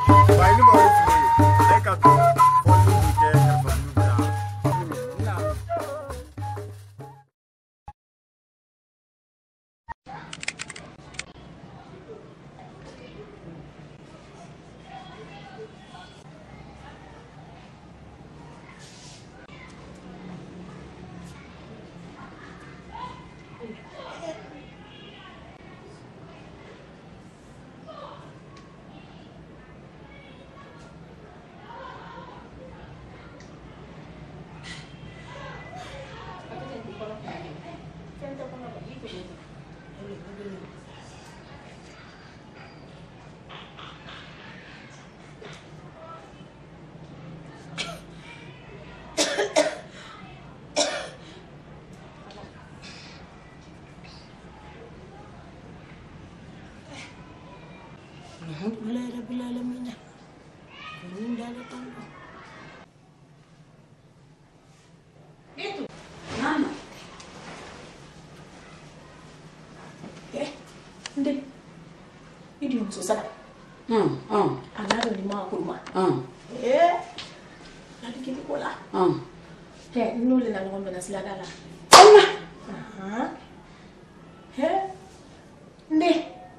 Alhamdulillah rabbil alamin. Bunda datang. Itu. Mama. Ndek. Idi muso sana. Anaro ni ma kuruma. Ladi kini kola. Nole na ngombe na sila dala. Ndek.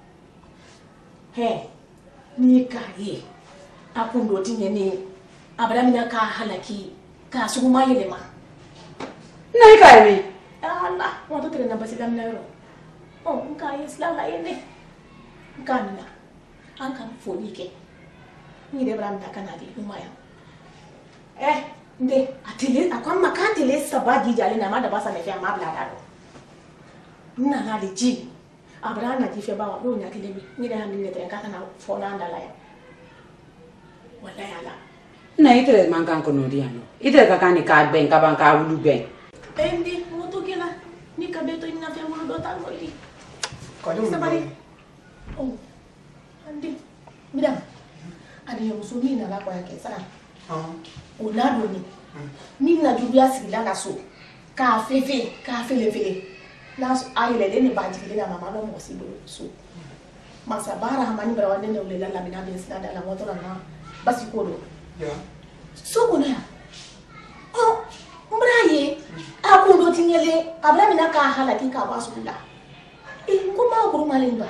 Ni kaye akun do tinye ni abramina ka halaki ka suguma yelema nai kaye mi Allah wato tere na basi damna yoro nka islam la yene nka mina an kan foni ke ni de bramina kana di umaya nde atile akwa makantile sabagi jale na ma da basa ne fi ma bla da do nna na le ji Abraham ji fe ba wa do nya kilemi ni da hamni ne tere ka kana fona ndala ya wallahi ala na itere man kan kono diano itere ka kani ka ben ka ban ka wulu ben endi moto kila ni ka beto ina fe mo do tan mo ili ko dum sabari andi midam ani yo musumi na la kwa yake sana onado ni na jubia sigila la so ka fefe ka fele Nas ayile deni banji kile na mama no mosibo so masabara hamani bara wadene ulela la mina bin sida la moto na basi kodo so kuna mbraye akundo tingele abla mina ka halaki ka basula kuma kuruma limba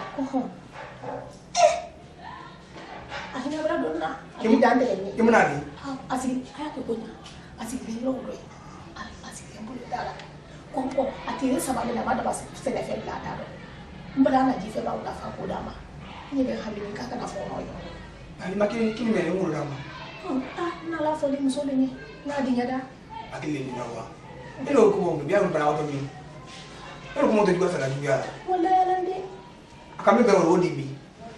ahina bara donna abi dande ni kimuna ni asiki ayako konya asiki lo lo asiki mbule dala Konko atire sabale na mada basi sele fe bla da do mbala na ji fe ba ula fa ko dama ni be habini kaka na fono yo ani makini kimi me nguru dama na la fo li musole ni na di nyada akili ni nawa ilo ko mo biya mbala wato mi ilo ko mo to diga sala diga wala yalande akami be woro dibi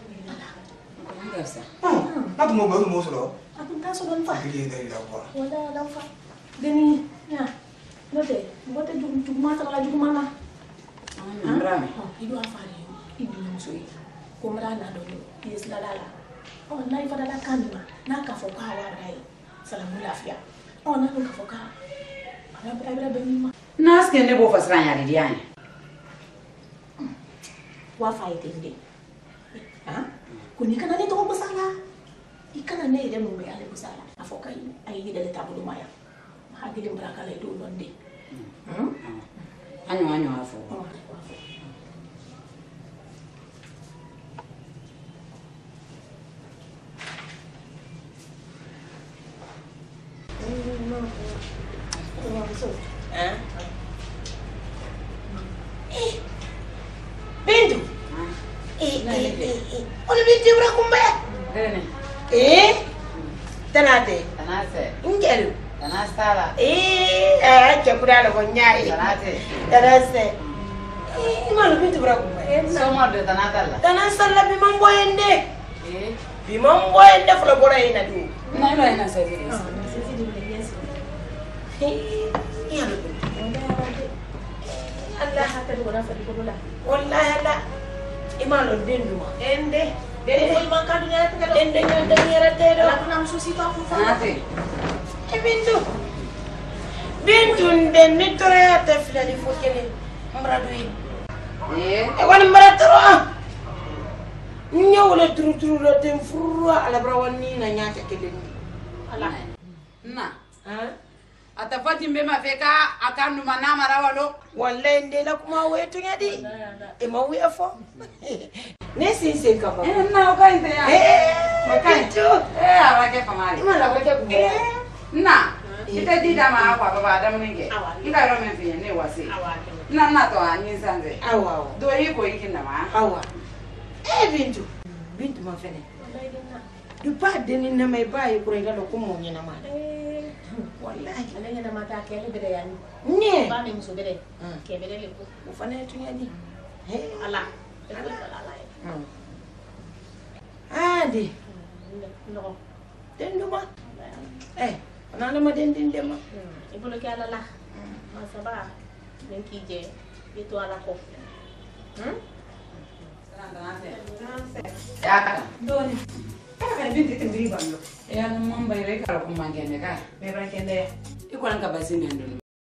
ngasa na to mo be mo solo akun ta so don fa akili ni da kwa wala dan fa gani ya Note, bote juguma takala juguma na. Mrami. Idu afari idu msoi. Komra na dono. Yes la. Na ifada la kanima. Na kafoka wa rai. Salamu lafia. Na ko kafoka. Abra benima. Na skende bo fasranya diani. Wa fight inde. Kunika na ne to busala. Ikana ne ide mu me ale busala. Afoka ayi gidale tabulu maya. Hagili mbraka le do londe. Anyo afo. Bintu. Oni bintu brakumbe. Tanate. Ingelu. Tanastala. Chakula ko nyai. Tanase. Malu bintu brakumbe. Somo de tanatala. Tanasala bimambo ende. Bimambo ende fula bora ina du. Na ilo ina sasa. Allah hata ko na fadi ko la. Wallahi Allah. Imalo dendu ma. Ende. Dede ko imanka dunya ta ende nyonda nyera tedo. La kuna msusi pa ku fa. Nate. Bintu nden ni tore ya ta filali fo kene. Mbradu yi. E wani mbaratoro Nyawle turu la tem furra ala brawani na nyata keleni. Ala. Na. Ata fati mbema feka akandu manama rawalo. Wallahi ndela kuma wetu ngadi. E ma wiya fo. Ne sinse kaba. Na ukainte ya. Wakati. Awake famali. Imala wake kumbe. Na. Kita dida ma akwa baba adamu ninge. Inga ro menfiye ne wase. Na to anyi sanze. Awa. Do yiko ikinda ma. Awa. Bintu ma fene. Du pa deni na mai bayi kure ga ko mo nyina ma. Wallahi Alenya na mata kele bede yani. ne Ba mi muso bede. Ke bede le ko. u fana tu yani. He Ala. Ala. adi No. den duma ana ma den din dema Ibolo ke ala la. Masaba. Men ki je. Itu ala ko. Ya kata. doni kana bintu tindiri ballo Ya mamba ire kala kumangene ka. me rankende Iko nka basi nendo.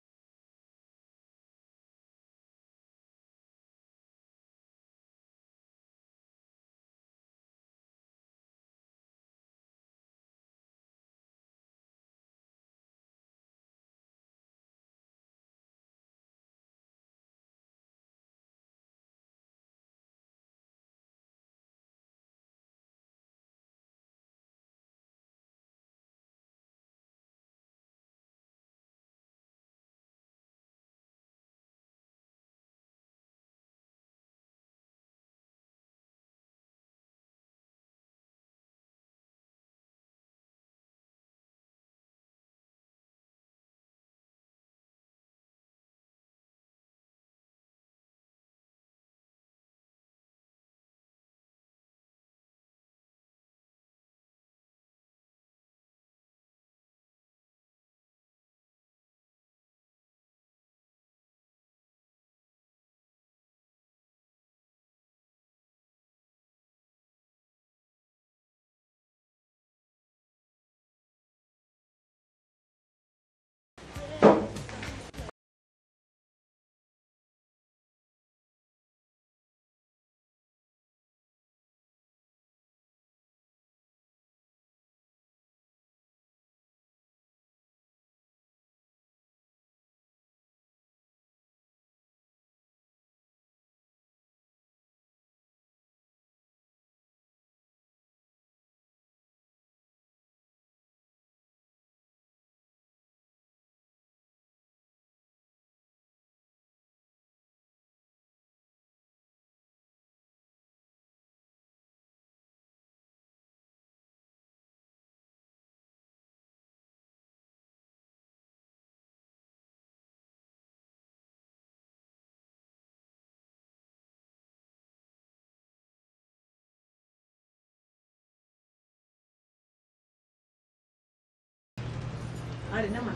ari na ma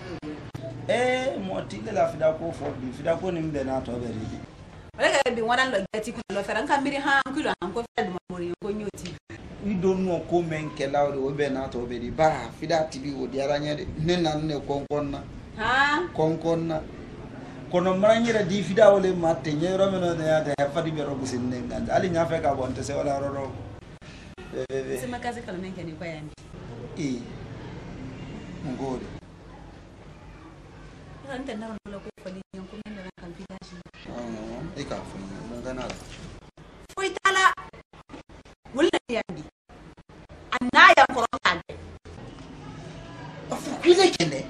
mo tile la fida ko fo bi fida ko ni mbe na to be ri wala ka bi wana lo gati ku lo feran ka miri ha ku lo han ko fe do mori ko nyoti we don't know ko men ke la o be na to be ri ba fida tibi wo diara nya de ne na ne konkonna ha konkonna kono maranyira di fida wole matte nyero meno ne ata fadi be robu sin ne ngand ali nya fe ka bonte se wala roro sema kazi kala men keni kwa yandi ngode ante na lo ko fali nyon ko men na kan fidashi ka fu ngana foi tala wala yandi anaya ko kan afu kile kene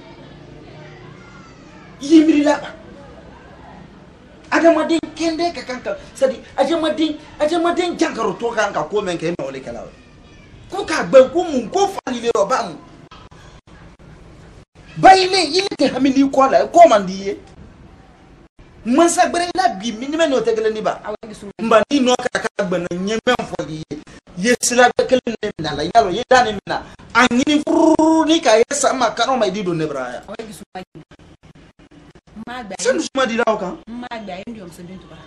yimiri la adama den kende ka kanka sadi ajama den jankaro to kanka ko men ke me ole kala ko ka gbe ko mun ko fali le roba mu bayile ile te hamini ko la ko mandiye masa gbere la bi minime no tegele ni ba mba ni no ka ka gbe na nyeme foli yesila bekele ne na la yalo ye dani mina angini furu ni ka yesa ma kano mai dido ne braya magba sanu suma di lawo kan magba ndio mse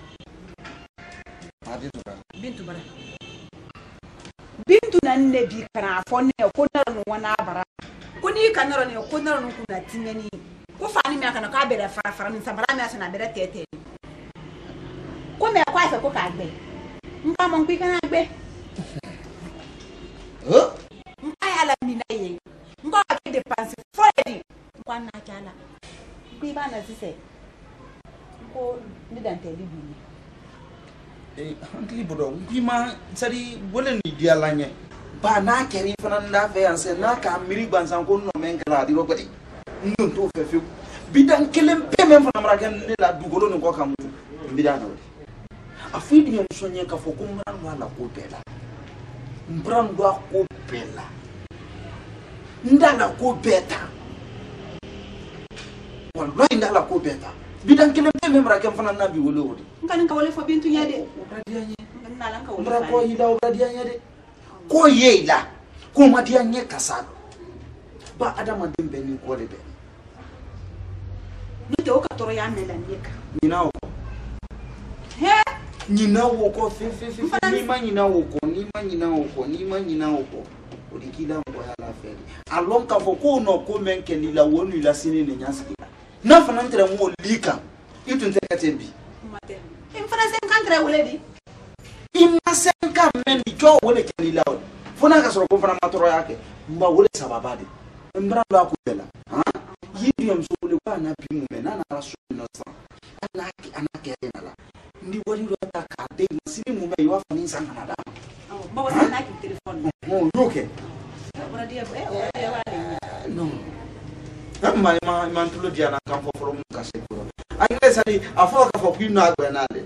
bintu bara bintu na nebi kana fo ne ko na no wana bara ko ni kanaro ne ko na no ku na tinyani ko fani me kana ka bere fara ni sabara me asana bere tete ko me kwa fa ko ka gbe nka mo npi kana gbe Mpa ala ni na ye. Mpa ke dépense foyedi. Mpa na chala. Bi ba na sise. Ko ni danteli bi. Hankali bodo ngima sari wala ni dia lanye ba na keri fana nda fe anse na ka miri bansan ko no men kala di rokodi ndon to fe bidan kelem pe men fana mara kan ne la dugolo ni ko kam bidan no afi di nyam sonye ka fo ko mran wala ko bela mbran do ko bela ndala ko beta wallahi ndala ko beta bidan kelem pe men mara kan fana na bi wolo wodi Ngani ka wole fo bintu nyade. Mbra ko yida obradia nyade. Ko yeila. Ko madia nye kasado. Ba adama dembe ni ko lebe. Ni to ka toro ya nela nyeka. Nyina wo. He? Nyina wo ko fe ni ma nyina wo ko. Odikila mbo ya la feri. Alon ka fo ko no ko menke ni la wonu la sini ni nyasiki. Na fana ntere mo lika. Itu nteka tembi. Imfana 50 wole di. Imma 50 men di jo wole keli lawo. Fona ka soro ko fana matoro yake. Mba wole sababade. Mbra la ko bela. Ha? Yidi yam so wole kwa na bi mu mena na rasu no sa. Anake na la. Ndi wali ro ta ka de sini mu me yo afani san na da. Ba wasa na ki telephone. Yoke. Ora dia No. Ma ntulo dia na kan fo from ka se ko. Ai sari afo ka fo kwinu agba na le.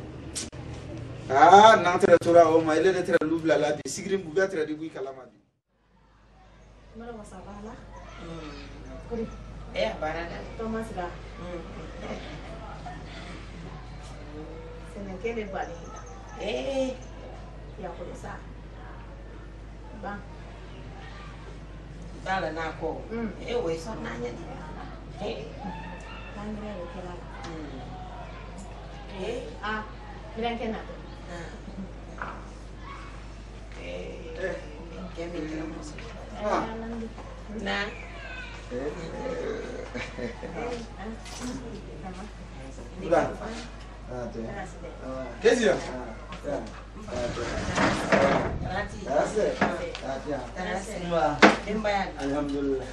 Na tere tora o ma ile tere lubla la bi sigrim bu tere di bu kala ma bi. Mara wasabala. Barada. Thomas la. Sene kele bali. Ya ko sa. Ba. Dala na ko. We so na nya. Tangre o kela. Miren kena. Na. Udah. Kezia. Rati. Alhamdulillah.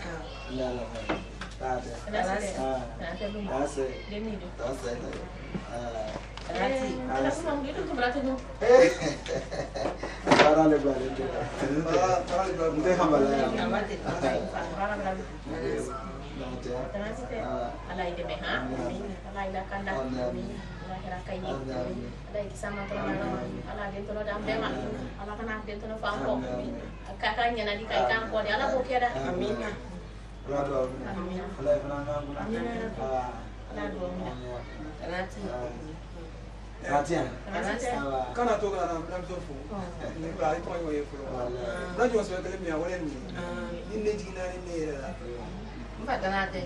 Kana to kana na so fu ni ba ko yo fu na jo so kele mi awole ni ni ne jina ni ne la Mfa tanate.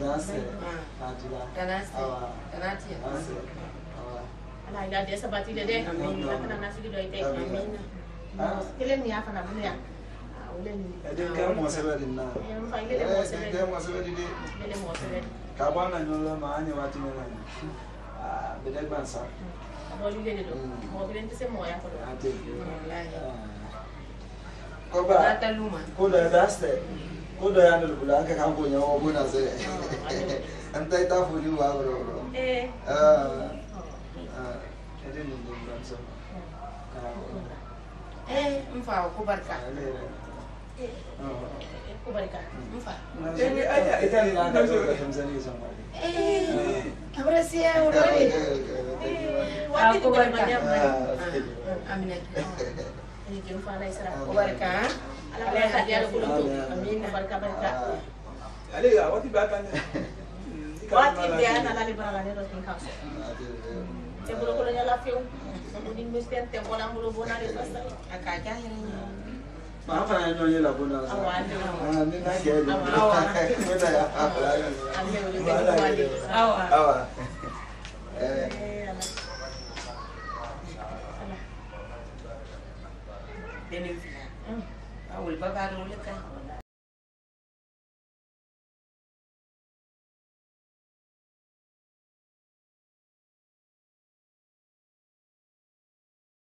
Tanate. Ala ila dia sabati dede. Kana nasi do ite. Amin. Kele ni afa na bunya. Ole ni. Ede ka mo sebe din na. Mfa ile mo sebe. Ede mo sebe di. Ile mo sebe. Ka ba na nyolo ma anya wati na. Bede gbansa. Mo li le do. Mo bi len se mo ya ko do. Ate. Ko Ba ba. ta luma. Ko da daste. Ko da ya ndul bula ka kan ko nya wo bona se. Antai ta fu ni wa bro. Ede ni ndul gbansa. Mfa ko barka. Ko barka. Mfa. Ita ni na ka zo ka Tanzania sama. Ahora sí, ahora sí. Aku bermanja. Amin. Ini jom fana isra. Ko barka. Ala ka dia lu tu. Amin. Barka barka. ale ya wati ba kan Wati dia na lali barangane ros ni kaso. Te bulu ko nya la fiu. Ni misten te bola bulu bona de pasta. Akaja hiranya. Ma fa na nyonye la bona sa. Ni na ge ni. Mena ya. Awa. Deni fila. Awul baba ro le ka.